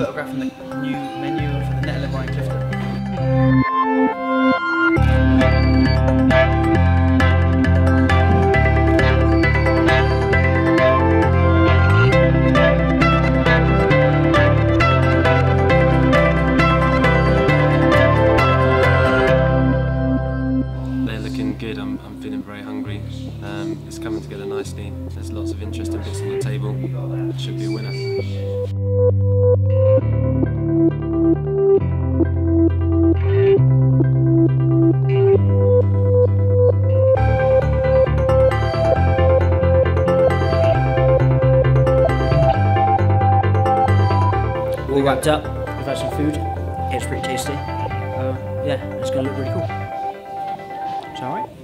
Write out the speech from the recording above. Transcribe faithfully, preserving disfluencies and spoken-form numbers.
photographing the new menu for the Nettle Rye Clifton. Good. I'm, I'm feeling very hungry. Um, it's coming together nicely. There's lots of interesting bits on the table. Should be a winner. All wrapped up. We've had some food. It's pretty tasty. Uh, yeah, it's going to look really cool. Is that alright?